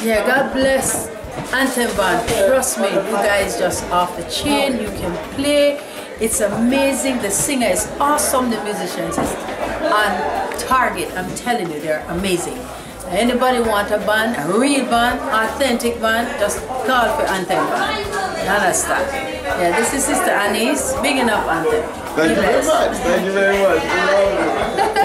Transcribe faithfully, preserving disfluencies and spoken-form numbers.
Yeah, God bless Anthem Band. Trust me, you guys just off the chain. You can play. It's amazing. The singer is awesome. The musicians is on target. I'm telling you, they're amazing. Anybody want a band, a real band, authentic band, just call for Anthem Band. You understand? Yeah, this is Sister Annice, big enough Anthem. Thank you very much. Thank you very much.